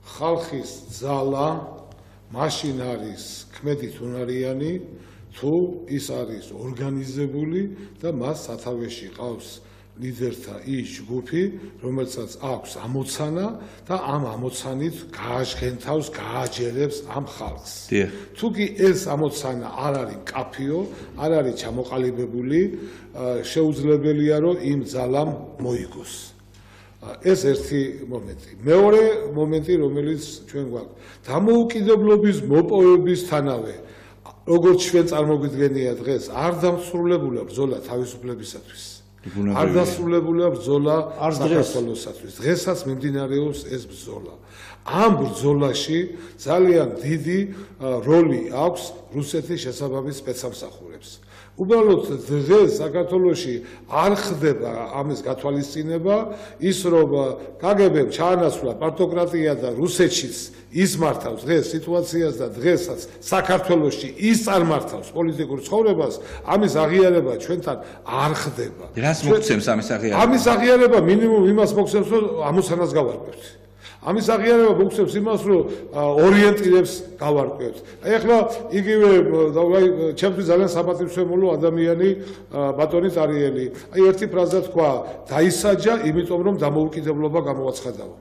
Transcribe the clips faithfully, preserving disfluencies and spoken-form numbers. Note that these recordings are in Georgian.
ხალხის ძალა მაშინ არის ქმედით უნარიანი თუ ის არის ორგანიზებული და მას სათავეში ყავს ლიდერთა ის ჯგუფი, რომელსაც აქვს ამოცანა და ამ ამოცანით გააჟღენთავს, გააჯერებს ამ ხალხს. თუ კი ეს ამოცანა არ არის მკაფიო, არ არის ჩამოყალიბებული, შეუძლებელია რომ იმ ძალამ მოიგოს. ეს ერთი მომენტი. მეორე მომენტი, რომელიც ჩვენ გვაქვს, დამოუკიდებლობის მოპოვებისთანავე, როგორც ჩვენ წარმოგვიდგენია დღეს, არ დამსრულებულია ბრძოლა თავისუფლებისათვის. არ დასრულებულია ბრძოლა საქართველოსათვის. დღესაც მიმდინარეობს ეს ბრძოლა. ამ ბრძოლაში ძალიან დიდი როლი აქვს რუსეთის შესაბამის სპეცსამსახურებს. უბრალოდ დღეს საქართველოში არ ხდება ამის გათვალისწინება, ის რომ კგბ-მ ჩაანაცვლა პარტოკრატია და რუსეთშიც ის მართავს დღეს სიტუაციას და დღესაც საქართველოში ის წარმართავს პოლიტიკურ ცხოვრებას, ამის აღიარება ჩვენთან არ ხდება. რას მოგცემს ამის აღიარება? ამის აღიარება მინიმუმ იმას მოგცემს, რომ ამოცანას გავარკვევთ. ამის აღიარება მოგცემს იმას, რომ ორიენტირებს გავარკვევთ. აი ახლა იგივე ჩემთვის ძალიან საპატივცემულო ადამიანი ბატონი ტარიელი. აი ერთი ფრაზა თქვა, დაისაჯა, იმიტომ რომ დამოუკიდებლობა გამოაცხადა.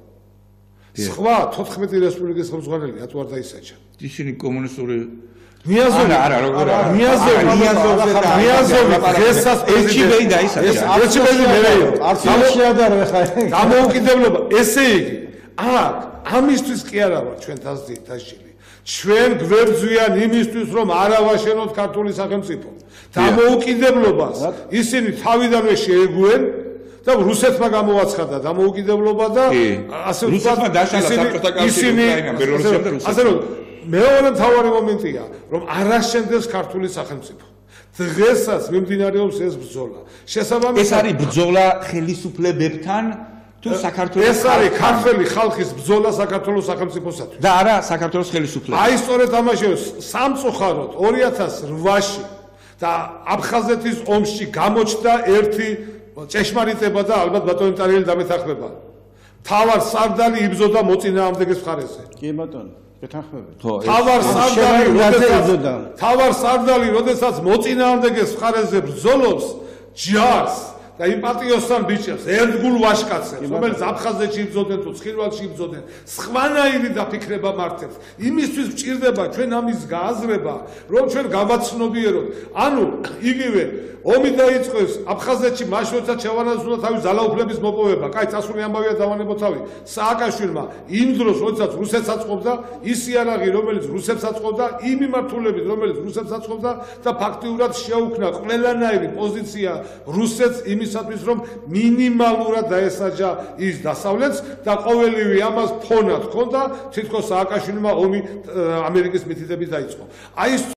სხვა თოთხმეტი რესპუბლიკის ხელმძღვანელი რატო არ დაისაჯა? ისინი კომუნისტური ნიაზოვი არა როგორ არა ნიაზოვი ნიაზოვი ნიაზოვი დღესაც ეჩიბეი დაისაჯა. ეჩიბეი მერე არც შეადარო ხა დამოუკიდებლობა ესე იგი აქ ამისთვის კი არა ვარ ჩვენ თასდით დასჯილი. ჩვენ გვერდზვიან იმისთვის რომ არ ავაშენოთ ქართული სახელმწიფო. დამოუკიდებლობას ისინი თავიდანვე შეეგუენ და რუსეთმა გამოაცხადა დამოუკიდებლობა და ასე რუსეთმა დაშალა საბჭოთა კავშირი უკრაინამ ბელორუსიამ და რუსეთმა. ასე რომ მეორე მთავარი მომენტია რომ არ აშენდეს ქართული სახელმწიფო. დღესაც მიმდინარეობს ეს ბრძოლა. შესაბამისად ეს არის ბრძოლა ხელისუფლებებთან თუ საქართველოს ეს არის ქართველი ხალხის ბრძოლა საქართველოს სახელმწიფოსათვის და არა საქართველოს ხელისუფლება. აი სწორედ ამაში სამწუხაროდ ორი ათას რვაში და აფხაზეთის ომში გამოჩნდა ერთი ჭეშმარიტება და ალბათ ბატონი ტარიელი დამეთანხმება. თავარ სარდალი იბრძოდა მოწინააღმდეგეს მხარეზე. კი ბატონო, გეთანხმებით. თავარ სარდალი, როდესაც თავარ სარდალი, როდესაც მოწინააღმდეგეს მხარეზე ბრძოლობს, ჯარს და იმ პატიოსთან ბიჭებს ერთგულ ვაშკაცებს, რომელიც აფხაზეთში იბრძოდნენ თუ ცხინვალში იბრძოდნენ, სხვანაირი დაფიქრება მართებს. იმისთვის გვჭირდება ჩვენ ამის გააზრება, რომ ჩვენ გავაცნობიეროთ. ანუ იგივე ომი დაიწყოს აფხაზეთში მაშინ როცა ჩავანაცვლა თავის ძალაუფლების მოპოვება. კაი, წასული ამბავია დავანებო თავი. სააკაშვილმა იმ დროს როდესაც რუსეთს აწყობდა, ის იარაღი, რომელიც რუსეთს აწყობდა, იმ მიმართულებით, რომელიც რუსეთს აწყობდა და ფაქტიურად შეუქმნა ყველანაირი პოზიცია რუსეთს იმისათვის, რომ მინიმალურად დაესაჯა ის დასავლეთს და ყოველივე ამას ფონად ჰქონდა, თითქოს სააკაშვილმა ომი ამერიკის მითითებით დაიწყო. აი